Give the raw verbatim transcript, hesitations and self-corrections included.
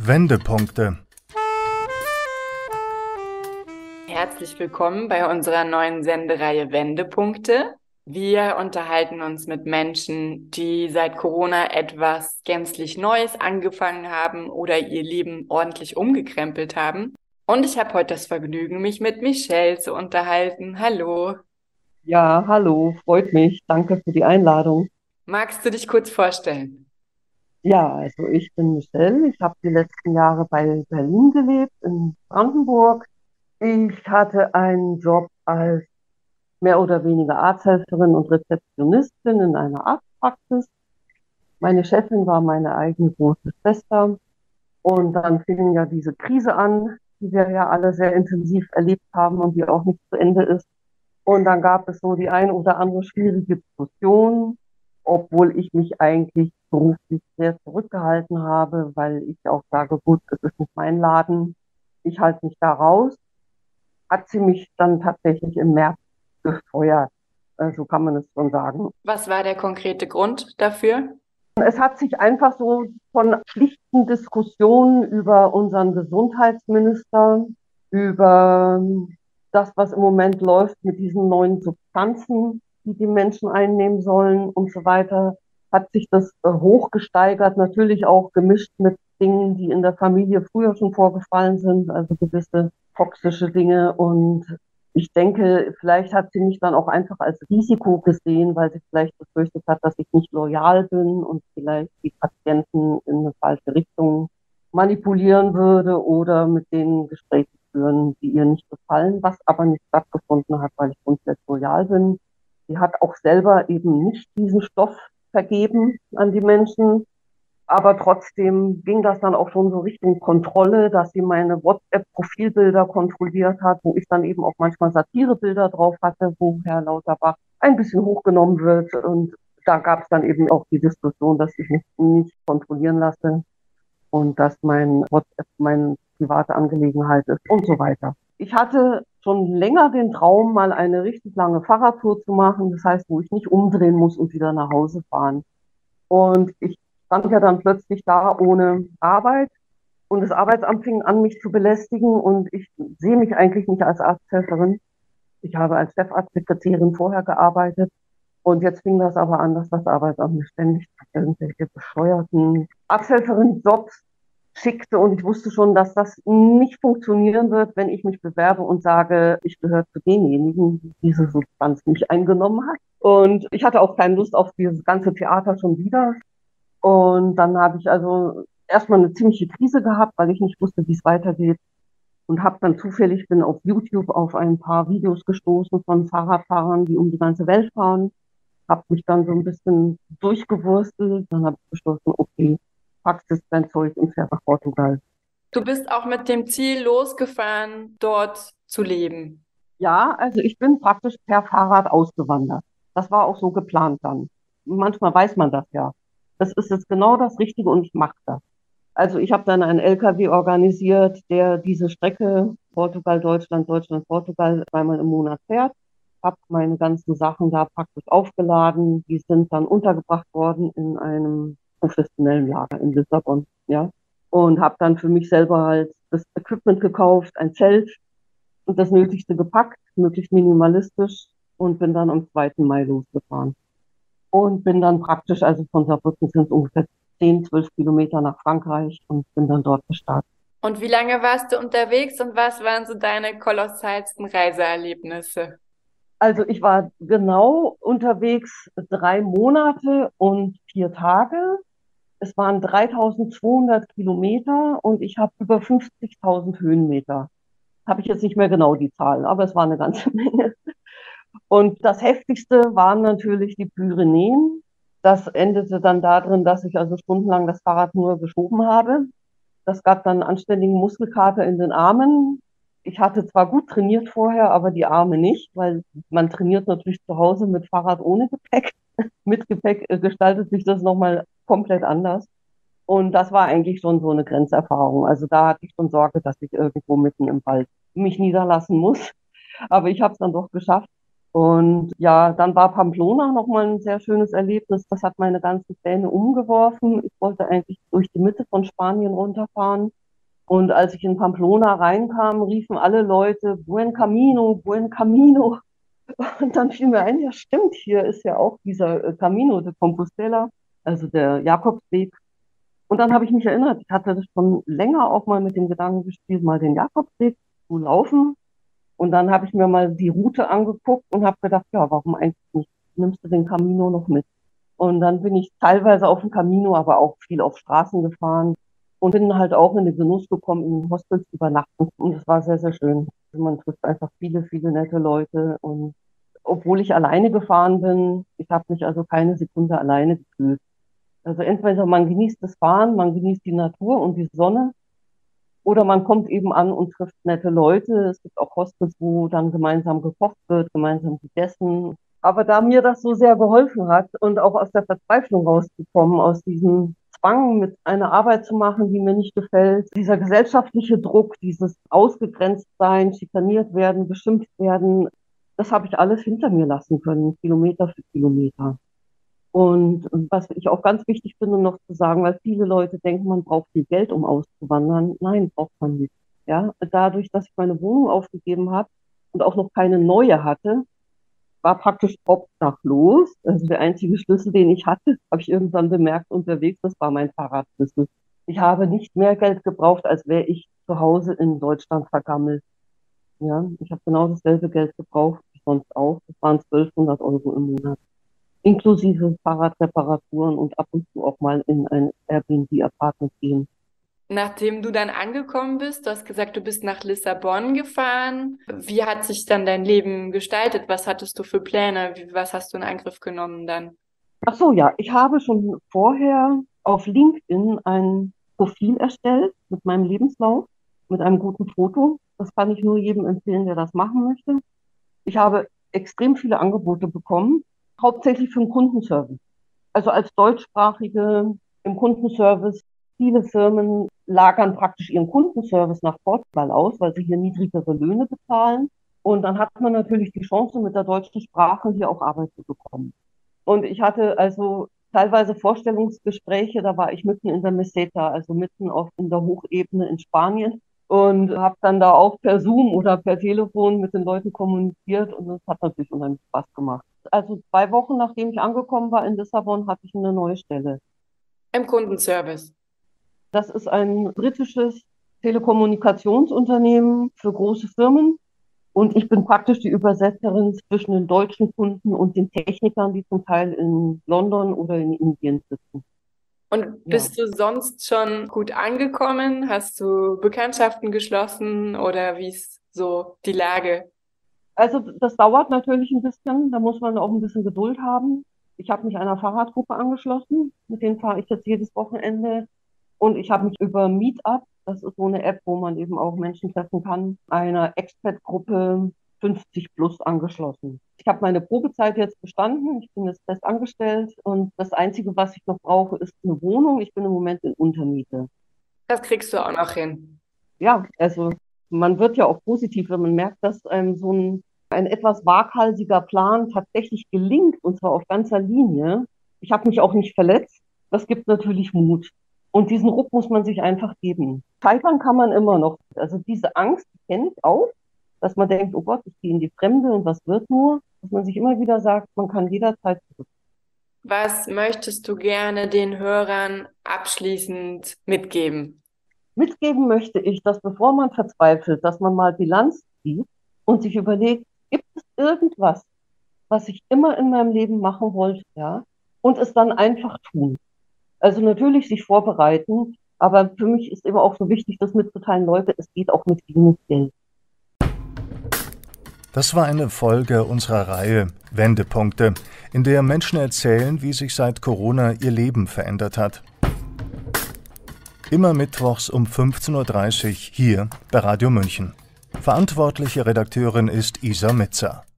Wendepunkte. Herzlich willkommen bei unserer neuen Sendereihe Wendepunkte. Wir unterhalten uns mit Menschen, die seit Corona etwas gänzlich Neues angefangen haben oder ihr Leben ordentlich umgekrempelt haben. Und ich habe heute das Vergnügen, mich mit Michelle zu unterhalten. Hallo. Ja, hallo, freut mich. Danke für die Einladung. Magst du dich kurz vorstellen? Ja, also ich bin Michelle. Ich habe die letzten Jahre bei Berlin gelebt, in Brandenburg. Ich hatte einen Job als mehr oder weniger Arzthelferin und Rezeptionistin in einer Arztpraxis. Meine Chefin war meine eigene große Schwester. Und dann fing ja diese Krise an, die wir ja alle sehr intensiv erlebt haben und die auch nicht zu Ende ist. Und dann gab es so die ein oder andere schwierige Diskussion, obwohl ich mich eigentlich beruflich sehr zurückgehalten habe, weil ich auch sage, gut, es ist nicht mein Laden, ich halte mich da raus. Hat sie mich dann tatsächlich im März gefeuert. Äh, So kann man es schon sagen. Was war der konkrete Grund dafür? Es hat sich einfach so von schlichten Diskussionen über unseren Gesundheitsminister, über das, was im Moment läuft mit diesen neuen Substanzen, die die Menschen einnehmen sollen und so weiter, hat sich das äh, hochgesteigert, natürlich auch gemischt mit Dingen, die in der Familie früher schon vorgefallen sind, also gewisse toxische Dinge. Und ich denke, vielleicht hat sie mich dann auch einfach als Risiko gesehen, weil sie vielleicht befürchtet hat, dass ich nicht loyal bin und vielleicht die Patienten in eine falsche Richtung manipulieren würde oder mit denen Gespräche führen, die ihr nicht gefallen, was aber nicht stattgefunden hat, weil ich komplett loyal bin. Sie hat auch selber eben nicht diesen Stoff vergeben an die Menschen, aber trotzdem ging das dann auch schon so Richtung Kontrolle, dass sie meine WhatsApp-Profilbilder kontrolliert hat, wo ich dann eben auch manchmal Satirebilder drauf hatte, wo Herr Lauterbach ein bisschen hochgenommen wird. Und da gab es dann eben auch die Diskussion, dass ich mich nicht kontrollieren lasse und dass mein WhatsApp meine private Angelegenheit ist und so weiter. Ich hatte schon länger den Traum, mal eine richtig lange Fahrradtour zu machen, das heißt, wo ich nicht umdrehen muss und wieder nach Hause fahren. Und ich stand ja dann plötzlich da ohne Arbeit und das Arbeitsamt fing an, mich zu belästigen und ich sehe mich eigentlich nicht als Arzthelferin. Ich habe als Chefarztsekretärin vorher gearbeitet und jetzt fing das aber an, dass das Arbeitsamt mich ständig irgendwelche bescheuerten Arzthelferin-Jobs schickte und ich wusste schon, dass das nicht funktionieren wird, wenn ich mich bewerbe und sage, ich gehöre zu denjenigen, die diese Substanz nicht eingenommen hat. Und ich hatte auch keine Lust auf dieses ganze Theater schon wieder. Und dann habe ich also erstmal eine ziemliche Krise gehabt, weil ich nicht wusste, wie es weitergeht. Und habe dann zufällig, bin auf YouTube auf ein paar Videos gestoßen von Fahrradfahrern, die um die ganze Welt fahren. Habe mich dann so ein bisschen durchgewurstelt. Dann habe ich beschlossen, okay, packst jetzt dein Zeug und fährst nach Portugal. Du bist auch mit dem Ziel losgefahren, dort zu leben. Ja, also ich bin praktisch per Fahrrad ausgewandert. Das war auch so geplant dann. Manchmal weiß man das ja. Das ist jetzt genau das Richtige und ich mache das. Also ich habe dann einen L K W organisiert, der diese Strecke Portugal, Deutschland, Deutschland, Portugal zweimal im Monat fährt. Habe meine ganzen Sachen da praktisch aufgeladen. Die sind dann untergebracht worden in einem professionellen Lager in Lissabon. Ja. Und habe dann für mich selber halt das Equipment gekauft, ein Zelt und das Nötigste gepackt, möglichst minimalistisch und bin dann am zweiten Mai losgefahren. Und bin dann praktisch, also von Saarbrücken sind es ungefähr zehn, zwölf Kilometer nach Frankreich und bin dann dort gestartet. Und wie lange warst du unterwegs und was waren so deine kolossalsten Reiseerlebnisse? Also ich war genau unterwegs drei Monate und vier Tage. Es waren dreitausendzweihundert Kilometer und ich habe über fünfzigtausend Höhenmeter. Habe ich jetzt nicht mehr genau die Zahl, aber es war eine ganze Menge. Und das Heftigste waren natürlich die Pyrenäen. Das endete dann darin, dass ich also stundenlang das Fahrrad nur geschoben habe. Das gab dann einen anständigen Muskelkater in den Armen. Ich hatte zwar gut trainiert vorher, aber die Arme nicht, weil man trainiert natürlich zu Hause mit Fahrrad ohne Gepäck. Mit Gepäck äh, gestaltet sich das nochmal komplett anders. Und das war eigentlich schon so eine Grenzerfahrung. Also da hatte ich schon Sorge, dass ich irgendwo mitten im Wald mich niederlassen muss. Aber ich habe es dann doch geschafft. Und ja, dann war Pamplona nochmal ein sehr schönes Erlebnis. Das hat meine ganzen Pläne umgeworfen. Ich wollte eigentlich durch die Mitte von Spanien runterfahren. Und als ich in Pamplona reinkam, riefen alle Leute Buen Camino, Buen Camino. Und dann fiel mir ein, ja stimmt, hier ist ja auch dieser äh, Camino de Compostela, also der Jakobsweg. Und dann habe ich mich erinnert, ich hatte das schon länger auch mal mit dem Gedanken gespielt, mal den Jakobsweg zu laufen. Und dann habe ich mir mal die Route angeguckt und habe gedacht, ja, warum eigentlich nicht? Nimmst du den Camino noch mit? Und dann bin ich teilweise auf dem Camino, aber auch viel auf Straßen gefahren und bin halt auch in den Genuss gekommen, in den Hostels zu übernachten. Und es war sehr, sehr schön. Also man trifft einfach viele, viele nette Leute. Und obwohl ich alleine gefahren bin, ich habe mich also keine Sekunde alleine gefühlt. Also entweder man genießt das Fahren, man genießt die Natur und die Sonne, oder man kommt eben an und trifft nette Leute. Es gibt auch Hostels, wo dann gemeinsam gekocht wird, gemeinsam gegessen. Aber da mir das so sehr geholfen hat und auch aus der Verzweiflung rauszukommen, aus diesem Zwang, mit einer Arbeit zu machen, die mir nicht gefällt, dieser gesellschaftliche Druck, dieses Ausgegrenztsein, schikaniert werden, beschimpft werden, das habe ich alles hinter mir lassen können, Kilometer für Kilometer. Und was ich auch ganz wichtig finde, noch zu sagen, weil viele Leute denken, man braucht viel Geld, um auszuwandern. Nein, braucht man nicht. Ja, dadurch, dass ich meine Wohnung aufgegeben habe und auch noch keine neue hatte, war praktisch obdachlos. Also der einzige Schlüssel, den ich hatte, habe ich irgendwann bemerkt unterwegs, das war mein Fahrradschlüssel. Ich habe nicht mehr Geld gebraucht, als wäre ich zu Hause in Deutschland vergammelt. Ja, ich habe genau dasselbe Geld gebraucht wie sonst auch. Das waren zwölfhundert Euro im Monat, inklusive Fahrradreparaturen und ab und zu auch mal in ein Airbnb-Apartment gehen. Nachdem du dann angekommen bist, du hast gesagt, du bist nach Lissabon gefahren. Wie hat sich dann dein Leben gestaltet? Was hattest du für Pläne? Wie, was hast du in Angriff genommen dann? Ach so, ja, ich habe schon vorher auf LinkedIn ein Profil erstellt mit meinem Lebenslauf, mit einem guten Foto. Das kann ich nur jedem empfehlen, der das machen möchte. Ich habe extrem viele Angebote bekommen, hauptsächlich für den Kundenservice. Also als Deutschsprachige im Kundenservice. Viele Firmen lagern praktisch ihren Kundenservice nach Portugal aus, weil sie hier niedrigere Löhne bezahlen. Und dann hat man natürlich die Chance, mit der deutschen Sprache hier auch Arbeit zu bekommen. Und ich hatte also teilweise Vorstellungsgespräche, da war ich mitten in der Meseta, also mitten auf in der Hochebene in Spanien, und habe dann da auch per Zoom oder per Telefon mit den Leuten kommuniziert, und das hat natürlich unheimlich Spaß gemacht. Also zwei Wochen nachdem ich angekommen war in Lissabon, hatte ich eine neue Stelle. Im Kundenservice. Das ist ein britisches Telekommunikationsunternehmen für große Firmen. Und ich bin praktisch die Übersetzerin zwischen den deutschen Kunden und den Technikern, die zum Teil in London oder in Indien sitzen. Und Ja. bist du sonst schon gut angekommen? Hast du Bekanntschaften geschlossen oder wie ist so die Lage? Also das dauert natürlich ein bisschen, da muss man auch ein bisschen Geduld haben. Ich habe mich einer Fahrradgruppe angeschlossen, mit denen fahre ich jetzt jedes Wochenende. Und ich habe mich über Meetup, das ist so eine App, wo man eben auch Menschen treffen kann, einer Expat-Gruppe fünfzig plus angeschlossen. Ich habe meine Probezeit jetzt bestanden, ich bin jetzt fest angestellt und das Einzige, was ich noch brauche, ist eine Wohnung. Ich bin im Moment in Untermiete. Das kriegst du auch noch hin. Ja, also man wird ja auch positiv, wenn man merkt, dass einem so ein, ein etwas waghalsiger Plan tatsächlich gelingt, und zwar auf ganzer Linie. Ich habe mich auch nicht verletzt. Das gibt natürlich Mut. Und diesen Ruck muss man sich einfach geben. Scheitern kann man immer noch. Also diese Angst kenne ich auch, dass man denkt, oh Gott, ich gehe in die Fremde und was wird nur? Dass man sich immer wieder sagt, man kann jederzeit zurück. Was möchtest du gerne den Hörern abschließend mitgeben? Mitgeben möchte ich, dass bevor man verzweifelt, dass man mal Bilanz zieht und sich überlegt, gibt es irgendwas, was ich immer in meinem Leben machen wollte, ja, und es dann einfach tun. Also natürlich sich vorbereiten, aber für mich ist immer auch so wichtig, das mitzuteilen, Leute, es geht auch mit wenig Geld. Das war eine Folge unserer Reihe Wendepunkte, in der Menschen erzählen, wie sich seit Corona ihr Leben verändert hat. Immer mittwochs um fünfzehn Uhr dreißig hier bei Radio München. Verantwortliche Redakteurin ist Isa Mitzer.